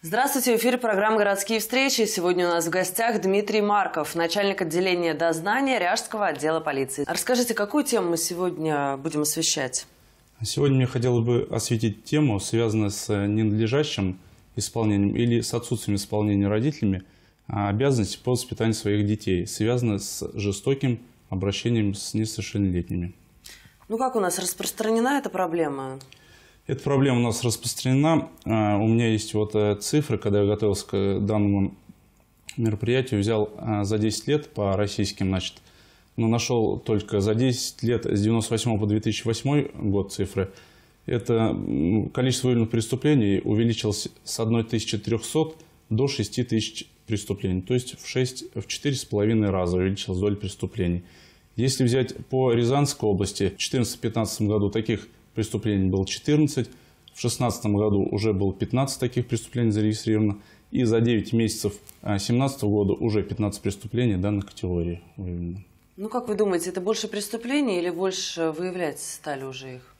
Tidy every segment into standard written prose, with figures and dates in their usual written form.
Здравствуйте, в эфире программа «Городские встречи». Сегодня у нас в гостях Дмитрий Марков, начальник отделения дознания Ряжского отдела полиции. Расскажите, какую тему мы сегодня будем освещать? Сегодня мне хотелось бы осветить тему, связанную с ненадлежащим исполнением или с отсутствием исполнения родителями обязанностей по воспитанию своих детей, связанную с жестоким обращением с несовершеннолетними. Ну как у нас распространена эта проблема? Эта проблема у нас распространена. У меня есть вот цифры, когда я готовился к данному мероприятию, взял за 10 лет по российским, но нашел только за 10 лет с 1998 по 2008 год цифры. Это количество выявленных преступлений увеличилось с 1300 до 6000 преступлений. То есть в 4,5 раза увеличилась доля преступлений. Если взять по Рязанской области, в 2014-2015 году таких преступлений было 14, в 2016 году уже было 15 таких преступлений зарегистрировано, и за 9 месяцев 2017 года уже 15 преступлений данной категории выявлено. Ну как вы думаете, это больше преступлений или больше выявлять стали уже их?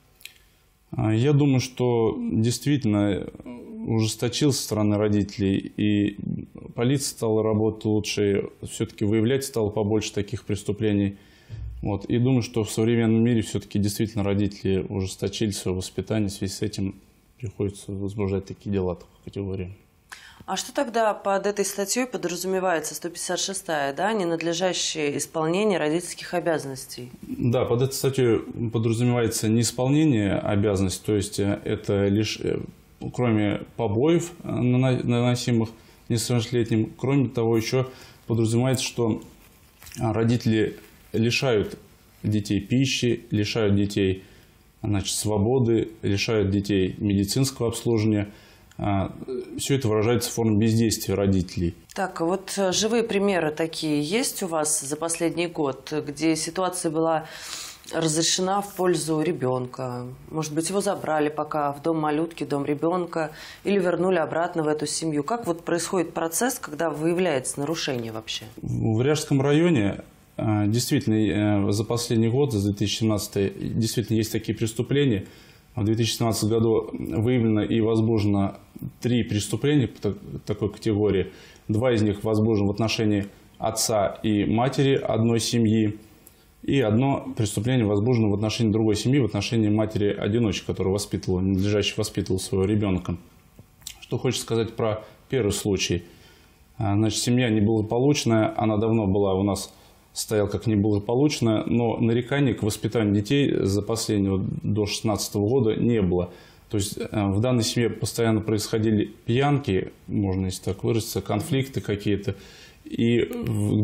Я думаю, что действительно ужесточился со стороны родителей, и полиция стала работать лучше, все-таки выявлять стало побольше таких преступлений. И думаю, что в современном мире все-таки действительно родители ужесточили свое воспитание, в связи с этим приходится возбуждать такие дела такой категории. А что тогда под этой статьей подразумевается, 156-я, да, ненадлежащее исполнение родительских обязанностей? Да, под этой статьей подразумевается неисполнение обязанностей, то есть это лишь, кроме побоев, наносимых несовершеннолетним, кроме того, еще подразумевается, что родители лишают детей пищи, лишают детей свободы, лишают детей медицинского обслуживания. Все это выражается в форме бездействия родителей. Так, вот живые примеры такие есть у вас за последний год, где ситуация была разрешена в пользу ребенка? Может быть, его забрали пока в дом малютки, дом ребенка, или вернули обратно в эту семью? Как вот происходит процесс, когда выявляется нарушение вообще? В Ряжском районе действительно за последний год, за 2017, действительно есть такие преступления. В 2017 году выявлено и возбуждено 3 преступления по такой категории. 2 из них возбуждены в отношении отца и матери одной семьи. И 1 преступление возбуждено в отношении другой семьи, в отношении матери-одиночки, которая ненадлежаще воспитывала своего ребенка. Что хочется сказать про первый случай. Семья неблагополучная, она давно была у нас, стоял как неблагополучно, но нареканий к воспитанию детей за последнего до 2016 года не было. То есть в данной семье постоянно происходили пьянки, можно если так выразиться, конфликты какие-то. И в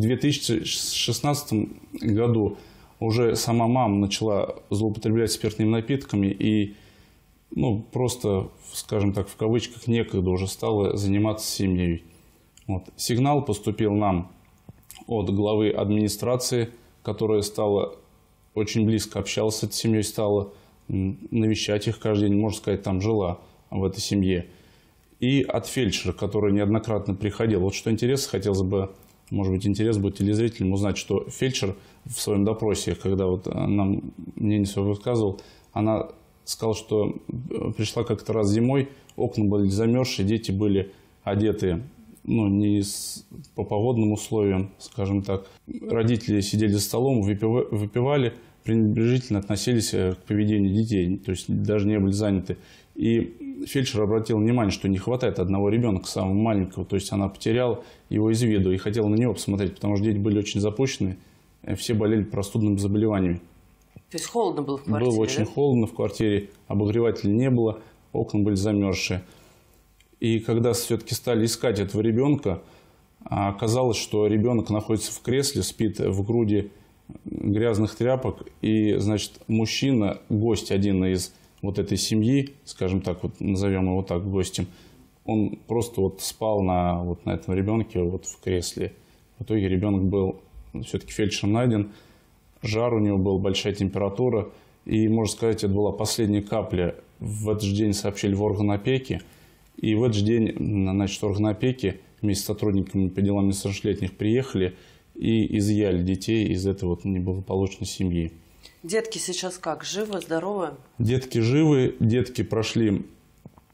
2016 году уже сама мама начала злоупотреблять спиртными напитками и просто, скажем так, в кавычках, некогда уже стала заниматься семьей. Сигнал поступил нам от главы администрации, которая очень близко общалась с этой семьей, стала навещать их каждый день, можно сказать, там жила в этой семье. И от фельдшера, который неоднократно приходил. Вот что интересно, хотелось бы, может быть, интерес будет телезрителям узнать, что фельдшер в своем допросе, когда нам мнение свое высказывал, она сказала, что пришла как-то раз зимой, окна были замерзшие, дети были одеты не по погодным условиям, скажем так. Родители сидели за столом, выпивали, пренебрежительно относились к поведению детей, то есть даже не были заняты. И фельдшер обратил внимание, что не хватает одного ребенка, самого маленького, то есть она потеряла его из виду и хотела на него посмотреть, потому что дети были очень запущены, все болели простудными заболеваниями. То есть холодно было в квартире? Было очень холодно в квартире, обогревателя не было, окна были замерзшие. И когда все-таки стали искать этого ребенка, оказалось, что ребенок находится в кресле, спит в груди грязных тряпок. И, мужчина, гость один из этой семьи, скажем так, назовем его так, гостем, он просто спал на этом ребенке в кресле. В итоге ребенок был все-таки фельдшером найден, жар у него был, большая температура. И, можно сказать, это была последняя капля. В этот же день сообщили в орган опеки. И в этот же день, органы опеки вместе с сотрудниками по делам несовершеннолетних приехали и изъяли детей из этой неблагополучной семьи. Детки сейчас как? Живы, здоровы? Детки живы, детки прошли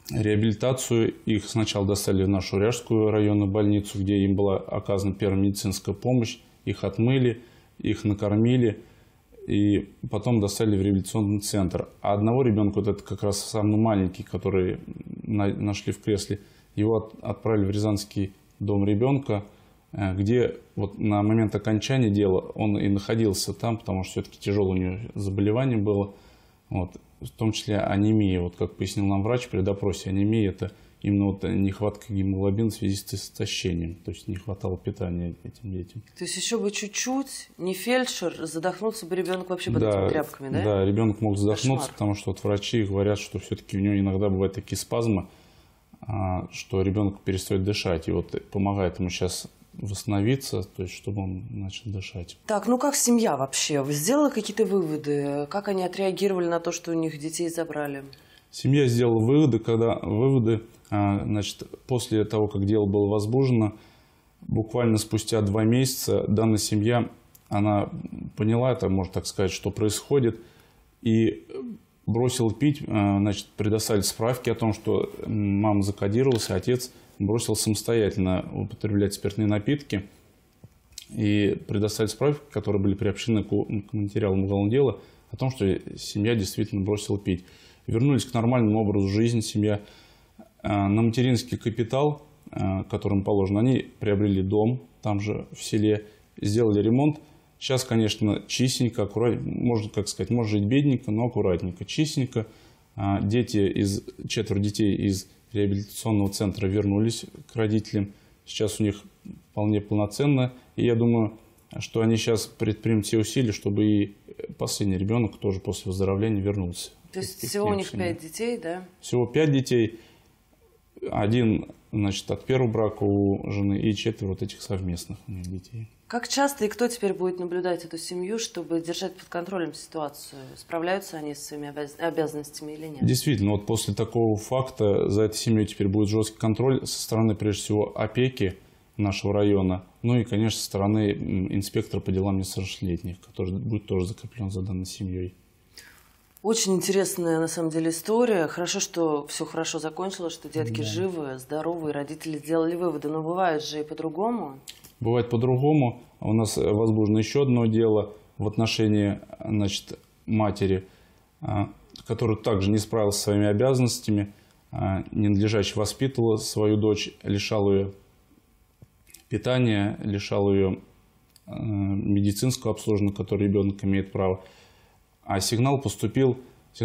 реабилитацию. Их сначала доставили в нашу Ряжскую районную больницу, где им была оказана первая медицинская помощь. Их отмыли, их накормили. И потом доставили в реабилитационный центр. А одного ребенка, вот это как раз самый маленький, который нашли в кресле, его отправили в Рязанский дом ребенка, где вот на момент окончания дела он и находился там, потому что все-таки тяжелое у него заболевание было, вот, в том числе анемия. Вот как пояснил нам врач при допросе, анемия – это именно вот нехватка гемоглобина в связи с истощением, то есть не хватало питания этим детям. То есть еще бы чуть-чуть, не фельдшер, задохнулся бы ребенок вообще под этими тряпками, да? Да, ребенок мог задохнуться, Кошмар. потому что вот врачи говорят, что все-таки у него иногда бывают такие спазмы, что ребенок перестает дышать. И вот помогает ему сейчас восстановиться, то есть чтобы он начал дышать. Так, ну как семья вообще? Вы сделали какие-то выводы? Как они отреагировали на то, что у них детей забрали? Семья сделала выводы, значит, после того, как дело было возбуждено, буквально спустя 2 месяца данная семья, она поняла, это, можно так сказать, что происходит, и бросила пить, значит, предоставили справки о том, что мама закодировалась, а отец бросил самостоятельно употреблять спиртные напитки, и предоставили справки, которые были приобщены к материалам уголовного дела, о том, что семья действительно бросила пить. Вернулись к нормальному образу жизни семья. На материнский капитал, который им положен, они приобрели дом там же в селе, сделали ремонт. Сейчас, конечно, чистенько, аккуратненько, можно, как сказать, может жить бедненько, но аккуратненько, чистенько. 4 детей из реабилитационного центра вернулись к родителям. Сейчас у них вполне полноценно. И я думаю, что они сейчас предпримут все усилия, чтобы и последний ребенок тоже после выздоровления вернулся. То есть всего у них 5 детей, да? Всего 5 детей. 1, значит, от первого брака у жены и 4 вот этих совместных у них детей. Как часто и кто теперь будет наблюдать эту семью, чтобы держать под контролем ситуацию? Справляются они со своими обязанностями или нет? Действительно, вот после такого факта за этой семьей теперь будет жесткий контроль со стороны, прежде всего, опеки нашего района, ну и, конечно, со стороны инспектора по делам несовершеннолетних, который будет тоже закреплен за данной семьей. Очень интересная, на самом деле, история. Хорошо, что все хорошо закончилось, что детки живы, здоровы, родители сделали выводы. Но бывает же и по-другому. Бывает по-другому. У нас возбуждено еще одно дело в отношении, значит, матери, которая также не справилась со своими обязанностями, ненадлежаще воспитывала свою дочь, лишала ее питания, лишала ее медицинского обслуживания, на которое ребенок имеет право. А сигнал поступил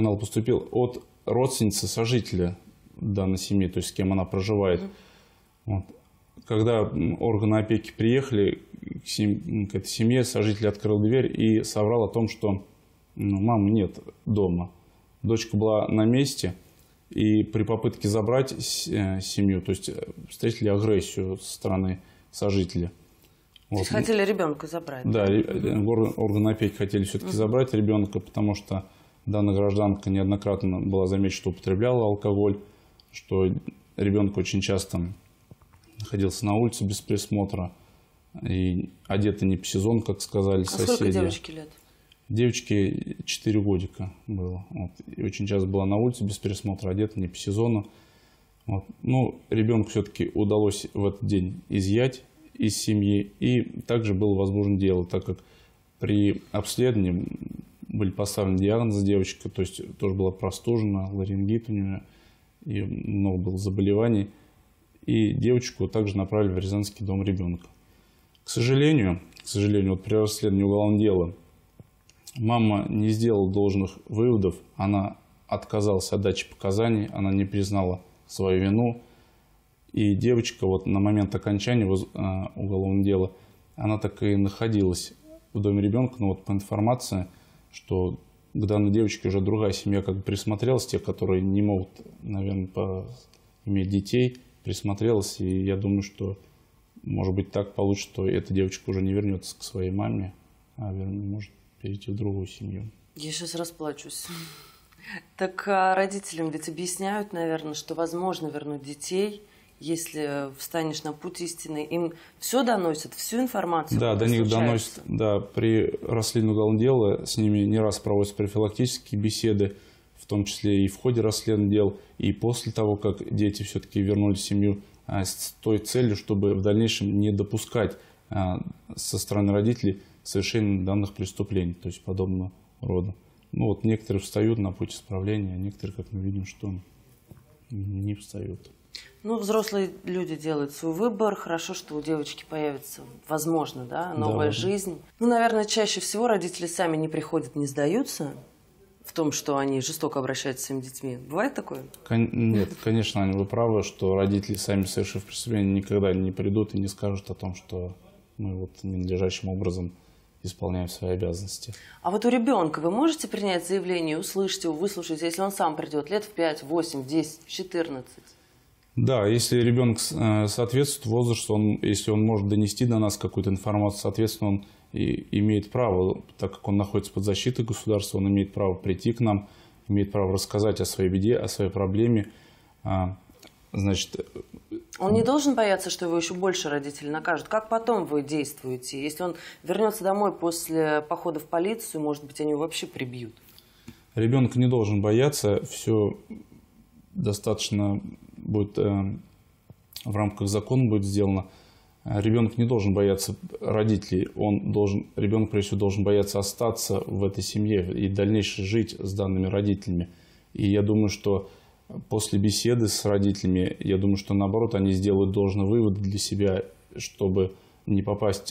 от родственницы сожителя данной семьи, то есть с кем она проживает. Вот. Когда органы опеки приехали к этой семье, сожитель открыл дверь и соврал о том, что мамы нет дома. Дочка была на месте, и при попытке забрать семью, то есть встретили агрессию со стороны сожителя. То есть хотели ребенка забрать? Да, органы опеки хотели все-таки забрать ребенка, потому что данная гражданка неоднократно была замечена, что употребляла алкоголь, что ребенок очень часто находился на улице без присмотра и одета не по сезону, как сказали соседи. Сколько девочке лет? Девочке 4 годика было. Вот. И очень часто была на улице без присмотра, одета не по сезону. Вот. Ну, ребенку все-таки удалось в этот день изъять из семьи. И также было возбуждено дело, так как при обследовании были поставлены диагнозы девочка, то есть тоже была простужена, ларингит у нее, и много было заболеваний. И девочку также направили в Рязанский дом ребенка. К сожалению, вот при расследовании уголовного дела мама не сделала должных выводов, она отказалась от дачи показаний, она не признала свою вину. И девочка вот на момент окончания уголовного дела, она так и находилась в доме ребенка, но вот по информации, что к данной девочке уже другая семья как бы присмотрелась, те, которые не могут, наверное, иметь детей, присмотрелась, и я думаю, что может быть так получится, что эта девочка уже не вернется к своей маме, а может перейти в другую семью. Я сейчас расплачусь. Так родителям ведь объясняют, наверное, что возможно вернуть детей, если встанешь на путь истины. Им все доносят, всю информацию? Да, до них доносят. Да, при расследовании уголовного дела с ними не раз проводятся профилактические беседы, в том числе и в ходе расследования дел, и после того, как дети все-таки вернулись в семью, с той целью, чтобы в дальнейшем не допускать со стороны родителей совершения данных преступлений, то есть подобного рода. Ну вот некоторые встают на путь исправления, а некоторые, как мы видим, что не встают. Ну, взрослые люди делают свой выбор. Хорошо, что у девочки появится, возможно, да, новая жизнь. Ну, наверное, чаще всего родители сами не приходят, не сдаются в том, что они жестоко обращаются с своими детьми. Бывает такое? Нет, конечно, Аня, вы правы, что родители, сами совершив преступление, никогда не придут и не скажут о том, что мы вот ненадлежащим образом исполняем свои обязанности. А вот у ребенка вы можете принять заявление, услышать его, выслушать, если он сам придет лет в 5, 8, 10, 14? Да, если ребенок соответствует возрасту, если он может донести до нас какую-то информацию, соответственно, он и имеет право, так как он находится под защитой государства, он имеет право прийти к нам, имеет право рассказать о своей беде, о своей проблеме. Значит, он не должен бояться, что его еще больше родители накажут. Как потом вы действуете? Если он вернется домой после похода в полицию, может быть, они его вообще прибьют? Ребенок не должен бояться, все достаточно будет в рамках закона будет сделано. Ребенок не должен бояться родителей, ребенок, прежде всего, должен бояться остаться в этой семье и дальнейше жить с данными родителями. И я думаю, что после беседы с родителями, я думаю, что наоборот, они сделают должный вывод для себя, чтобы не попасть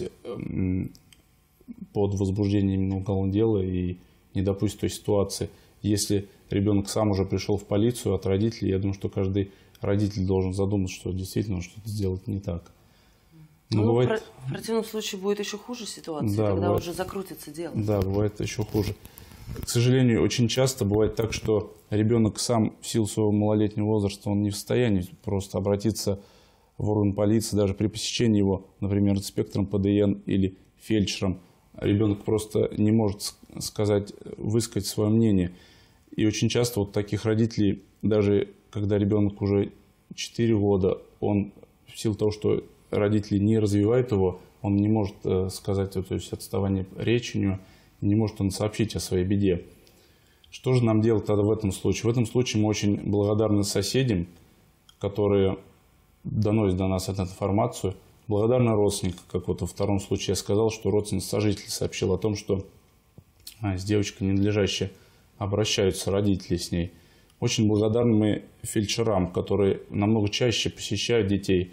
под возбуждение именно уголовного дела и не допустить той ситуации. Если ребенок сам уже пришел в полицию от родителей, я думаю, что каждый родитель должен задуматься, что действительно что-то сделать не так. Но бывает... В противном случае будет еще хуже ситуация, да, когда бывает... уже закрутится дело. Да, бывает еще хуже. К сожалению, очень часто бывает так, что ребенок сам в силу своего малолетнего возраста, он не в состоянии просто обратиться в орган полиции, даже при посещении его, например, инспектором ПДН или фельдшером. Ребенок просто не может высказать свое мнение. И очень часто вот таких родителей, даже когда ребенок уже 4 года, он в силу того, что родители не развивают его, он не может сказать, то есть отставание речи у него, не может он сообщить о своей беде. Что же нам делать тогда в этом случае? В этом случае мы очень благодарны соседям, которые доносят до нас эту информацию. Благодарны родственникам, как вот во втором случае я сказал, что родственник-сожитель сообщил о том, что с девочкой ненадлежаще обращаются родители с ней. Очень благодарны мы фельдшерам, которые намного чаще посещают детей,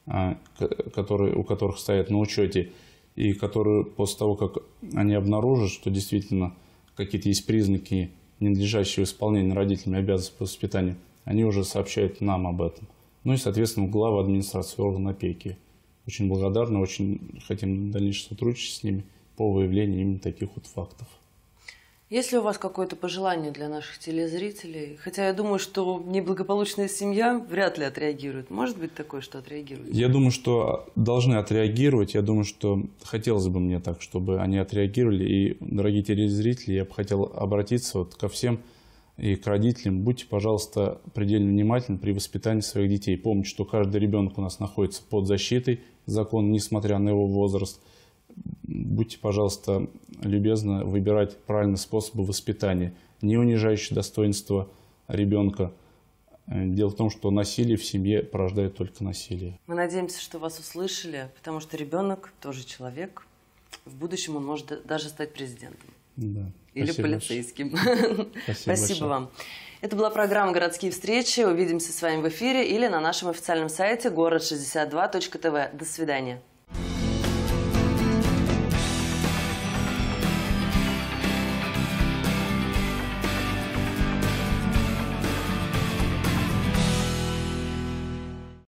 у которых стоят на учете, и которые после того, как они обнаружат, что действительно какие-то есть признаки ненадлежащего исполнения родителями обязанностей по воспитанию, они уже сообщают нам об этом. Ну и, соответственно, глава администрации органа опеки. Очень благодарны, очень хотим дальнейшее сотрудничать с ними по выявлению именно таких вот фактов. Есть ли у вас какое-то пожелание для наших телезрителей? Хотя я думаю, что неблагополучная семья вряд ли отреагирует. Может быть такое, что отреагирует? Я думаю, что должны отреагировать. Я думаю, что хотелось бы мне так, чтобы они отреагировали. И, дорогие телезрители, я бы хотел обратиться вот ко всем и к родителям. Будьте, пожалуйста, предельно внимательны при воспитании своих детей. Помните, что каждый ребенок у нас находится под защитой закона, несмотря на его возраст. Будьте, пожалуйста, любезны выбирать правильные способы воспитания, не унижающие достоинство ребенка. Дело в том, что насилие в семье порождает только насилие. Мы надеемся, что вас услышали, потому что ребенок тоже человек. В будущем он может даже стать президентом. Да. Или Спасибо полицейским. Спасибо вам. Это была программа «Городские встречи». Увидимся с вами в эфире или на нашем официальном сайте город62.тв. До свидания.